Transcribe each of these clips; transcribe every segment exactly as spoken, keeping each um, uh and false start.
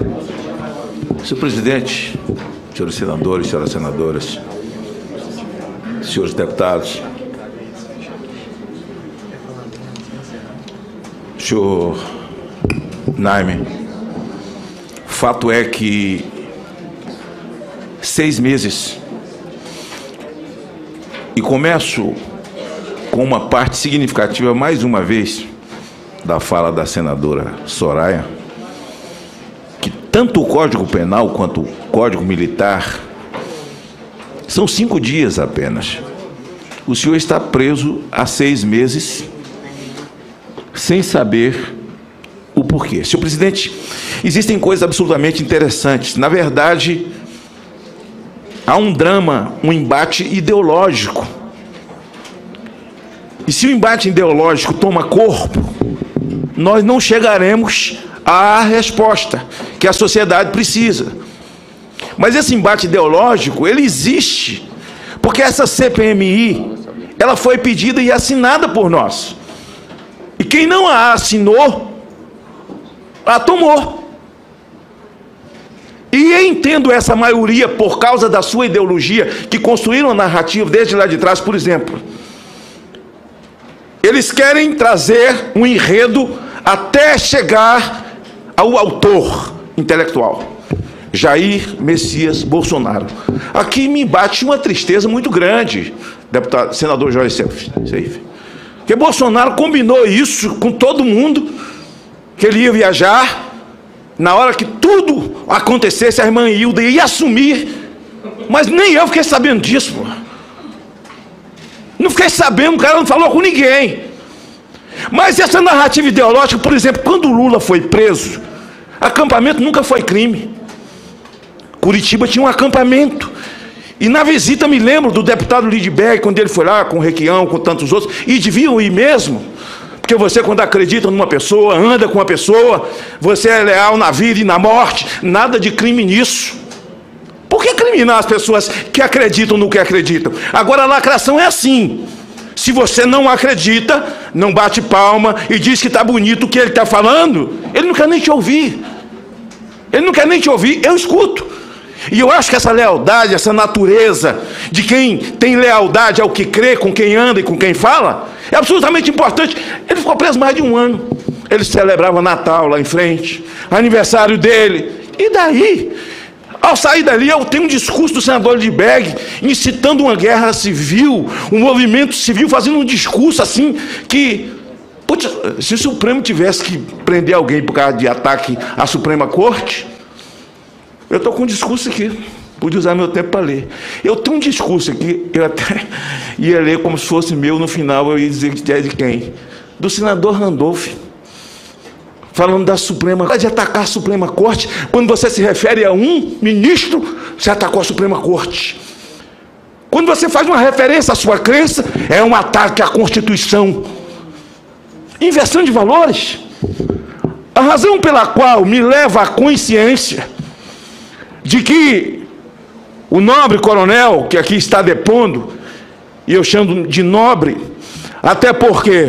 Senhor presidente, senhores senadores, senhoras senadoras, senhores deputados, senhor Naime, fato é que seis meses, e começo com uma parte significativa, mais uma vez, da fala da senadora Soraya, que tanto o Código Penal quanto o Código Militar são cinco dias apenas. O senhor está preso há seis meses sem saber o porquê. Senhor presidente, existem coisas absolutamente interessantes. Na verdade, há um drama, um embate ideológico. E se o embate ideológico toma corpo, nós não chegaremos à resposta que a sociedade precisa. Mas esse embate ideológico, ele existe, porque essa C P M I, ela foi pedida e assinada por nós. E quem não a assinou, a tomou. E eu entendo essa maioria por causa da sua ideologia, que construíram a narrativa desde lá de trás. Por exemplo, eles querem trazer um enredo até chegar ao autor intelectual, Jair Messias Bolsonaro. Aqui me bate uma tristeza muito grande, deputado, senador Jorge Seife, porque Bolsonaro combinou isso com todo mundo, que ele ia viajar, na hora que tudo acontecesse, a irmã Hilda ia assumir, mas nem eu fiquei sabendo disso, pô. Não fiquei sabendo, o cara não falou com ninguém. Mas essa narrativa ideológica, por exemplo, quando o Lula foi preso, acampamento nunca foi crime. Curitiba tinha um acampamento. E na visita, me lembro do deputado Lidberg, quando ele foi lá com o Requião, com tantos outros, e deviam ir mesmo. Porque você, quando acredita numa pessoa, anda com uma pessoa, você é leal na vida e na morte, nada de crime nisso. Por que criminar as pessoas que acreditam no que acreditam? Agora, a lacração é assim. Se você não acredita, não bate palma e diz que está bonito o que ele está falando, ele não quer nem te ouvir. Ele não quer nem te ouvir, eu escuto. E eu acho que essa lealdade, essa natureza de quem tem lealdade ao que crê, com quem anda e com quem fala, é absolutamente importante. Ele ficou preso mais de um ano. Ele celebrava Natal lá em frente, aniversário dele. E daí? Ao sair dali, eu tenho um discurso do senador Lidberg incitando uma guerra civil, um movimento civil, fazendo um discurso assim que... Putz, se o Supremo tivesse que prender alguém por causa de ataque à Suprema Corte, eu estou com um discurso aqui, pude usar meu tempo para ler. Eu tenho um discurso aqui, eu até ia ler como se fosse meu, no final eu ia dizer que é de quem? Do senador Randolph. Falando da Suprema, de atacar a Suprema Corte, quando você se refere a um ministro, você atacou a Suprema Corte. Quando você faz uma referência à sua crença, é um ataque à Constituição. Inversão de valores. A razão pela qual me leva à consciência de que o nobre coronel, que aqui está depondo, e eu chamo de nobre, até porque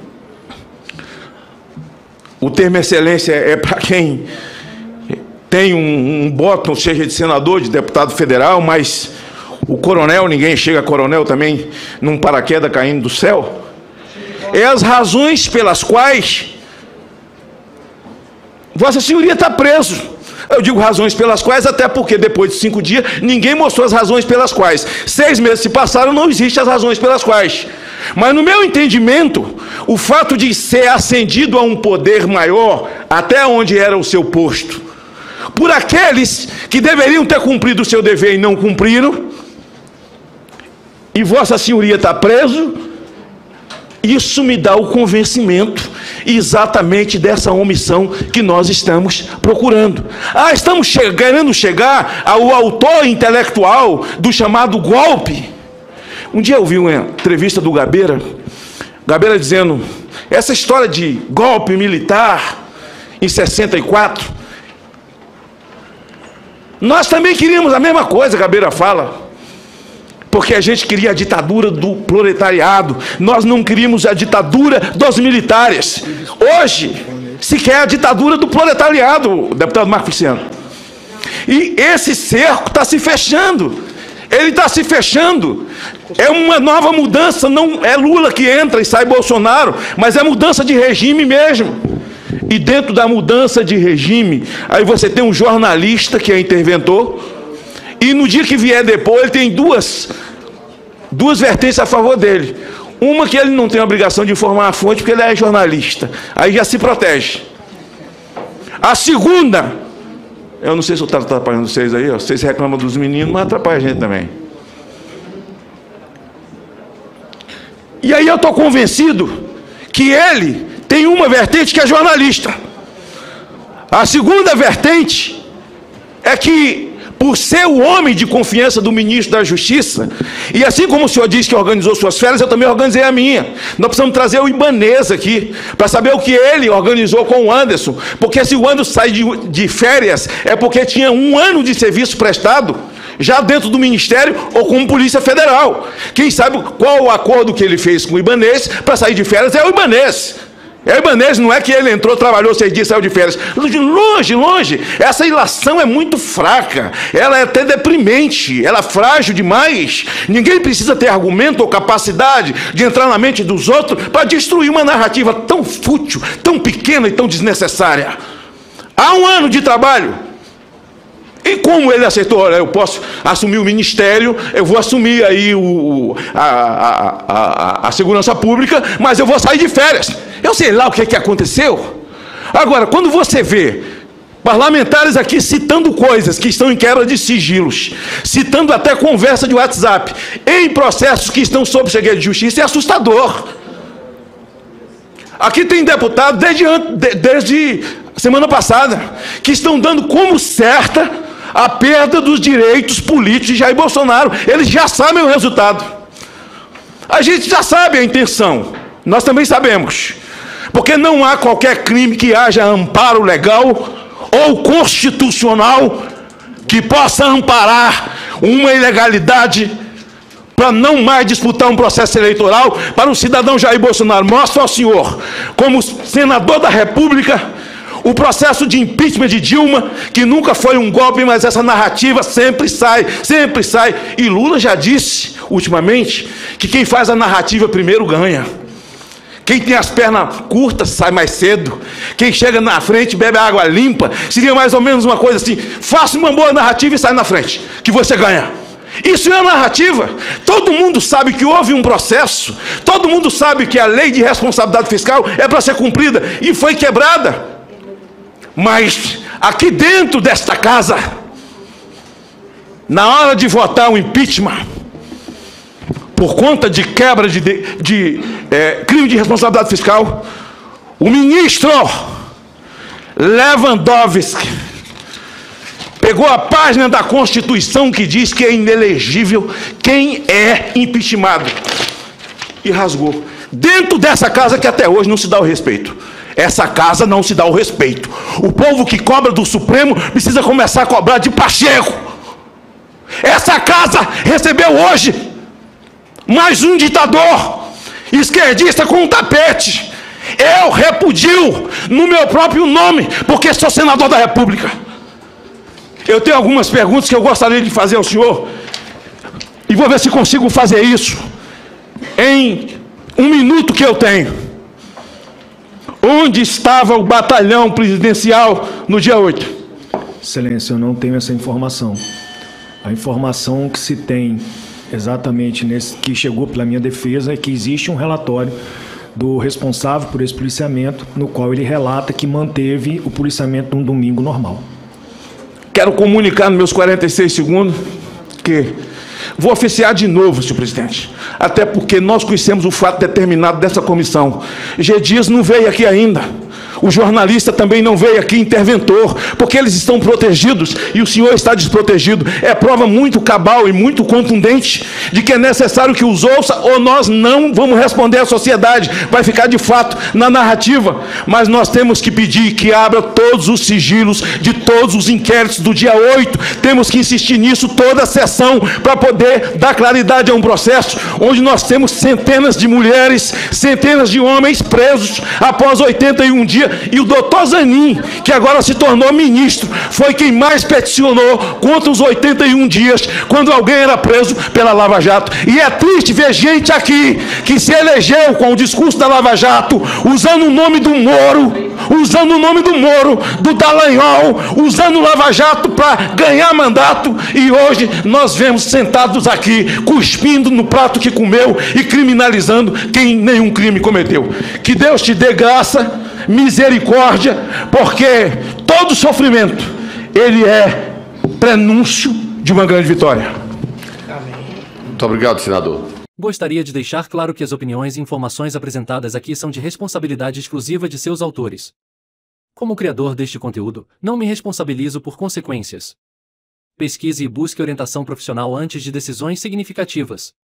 o termo excelência é para quem tem um, um bottom, seja de senador, de deputado federal, mas o coronel, ninguém chega a coronel também num paraquedas caindo do céu. É as razões pelas quais Vossa Senhoria está preso. Eu digo razões pelas quais, até porque depois de cinco dias, ninguém mostrou as razões pelas quais. Seis meses se passaram, não existem as razões pelas quais. Mas no meu entendimento, o fato de ser ascendido a um poder maior, até onde era o seu posto, por aqueles que deveriam ter cumprido o seu dever e não cumpriram, e Vossa Senhoria está preso, isso me dá o convencimento exatamente dessa omissão que nós estamos procurando. Ah, estamos che- querendo chegar ao autor intelectual do chamado golpe. Um dia eu vi uma entrevista do Gabeira, Gabeira dizendo, essa história de golpe militar em sessenta e quatro, nós também queríamos a mesma coisa, Gabeira fala, porque a gente queria a ditadura do proletariado, nós não queríamos a ditadura dos militares. Hoje, se quer a ditadura do proletariado, deputado Marco Feliciano. E esse cerco está se fechando. Ele está se fechando. É uma nova mudança, não é Lula que entra e sai Bolsonaro, mas é mudança de regime mesmo. E dentro da mudança de regime, aí você tem um jornalista que é interventor, e no dia que vier depois, ele tem duas, duas vertentes a favor dele. Uma que ele não tem a obrigação de informar a fonte, porque ele é jornalista. Aí já se protege. A segunda, eu não sei se eu estou atrapalhando vocês aí, ó, vocês reclamam dos meninos, mas atrapalha a gente também. E aí eu estou convencido que ele tem uma vertente que é jornalista. A segunda vertente é que, por ser o homem de confiança do ministro da Justiça, e assim como o senhor disse que organizou suas férias, eu também organizei a minha. Nós precisamos trazer o Ibanez aqui, para saber o que ele organizou com o Anderson, porque se o Anderson sai de, de férias, é porque tinha um ano de serviço prestado, já dentro do Ministério ou como Polícia Federal. Quem sabe qual o acordo que ele fez com o Ibanez para sair de férias é o Ibanez. É o Ibanez, não é que ele entrou, trabalhou seis dias e saiu de férias. Longe, longe. Essa ilação é muito fraca. Ela é até deprimente. Ela é frágil demais. Ninguém precisa ter argumento ou capacidade de entrar na mente dos outros para destruir uma narrativa tão fútil, tão pequena e tão desnecessária. Há um ano de trabalho. E como ele aceitou, olha, eu posso assumir o ministério, eu vou assumir aí o, a, a, a, a segurança pública, mas eu vou sair de férias. Eu sei lá o que, é que aconteceu. Agora, quando você vê parlamentares aqui citando coisas que estão em quebra de sigilos, citando até conversa de WhatsApp, em processos que estão sob segredo de justiça, é assustador. Aqui tem deputado desde, desde semana passada que estão dando como certa a perda dos direitos políticos de Jair Bolsonaro. Eles já sabem o resultado. A gente já sabe a intenção. Nós também sabemos. Porque não há qualquer crime que haja amparo legal ou constitucional que possa amparar uma ilegalidade para não mais disputar um processo eleitoral para o cidadão Jair Bolsonaro. Mostra ao senhor, como senador da República, o processo de impeachment de Dilma, que nunca foi um golpe, mas essa narrativa sempre sai, sempre sai. E Lula já disse, ultimamente, que quem faz a narrativa primeiro ganha. Quem tem as pernas curtas sai mais cedo. Quem chega na frente bebe água limpa. Seria mais ou menos uma coisa assim: faça uma boa narrativa e sai na frente, que você ganha. Isso é a narrativa. Todo mundo sabe que houve um processo. Todo mundo sabe que a lei de responsabilidade fiscal é para ser cumprida e foi quebrada. Mas aqui dentro desta casa, na hora de votar o impeachment, por conta de quebra de, de, de é, crime de responsabilidade fiscal, o ministro Lewandowski pegou a página da Constituição que diz que é inelegível quem é impeachmentado e rasgou. Dentro dessa casa que até hoje não se dá o respeito. Essa casa não se dá o respeito. O povo que cobra do Supremo precisa começar a cobrar de Pacheco. Essa casa recebeu hoje mais um ditador esquerdista com um tapete. Eu repudio no meu próprio nome, porque sou senador da República. Eu tenho algumas perguntas que eu gostaria de fazer ao senhor, e vou ver se consigo fazer isso em um minuto que eu tenho. Onde estava o batalhão presidencial no dia oito? Excelência, eu não tenho essa informação. A informação que se tem exatamente nesse, que chegou pela minha defesa, é que existe um relatório do responsável por esse policiamento, no qual ele relata que manteve o policiamento num domingo normal. Quero comunicar nos meus quarenta e seis segundos que vou oficiar de novo, senhor presidente, até porque nós conhecemos o fato determinado dessa comissão. G. Dias não veio aqui ainda. O jornalista também não veio aqui, interventor, porque eles estão protegidos e o senhor está desprotegido. É prova muito cabal e muito contundente de que é necessário que os ouça, ou nós não vamos responder à sociedade. Vai ficar de fato na narrativa. Mas nós temos que pedir que abra todos os sigilos de todos os inquéritos do dia oito. Temos que insistir nisso toda a sessão para poder dar claridade a um processo onde nós temos centenas de mulheres, centenas de homens presos após oitenta e um dias, e o doutor Zanin, que agora se tornou ministro, foi quem mais peticionou contra os oitenta e um dias, quando alguém era preso pela Lava Jato. E é triste ver gente aqui que se elegeu com o discurso da Lava Jato, usando o nome do Moro, usando o nome do Moro, do Dallagnol, usando o Lava Jato para ganhar mandato, e hoje nós vemos sentados aqui, cuspindo no prato que comeu e criminalizando quem nenhum crime cometeu. Que Deus te dê graça, misericórdia, porque todo sofrimento, ele é prenúncio de uma grande vitória. Muito obrigado, senador. Gostaria de deixar claro que as opiniões e informações apresentadas aqui são de responsabilidade exclusiva de seus autores. Como criador deste conteúdo, não me responsabilizo por consequências. Pesquise e busque orientação profissional antes de decisões significativas.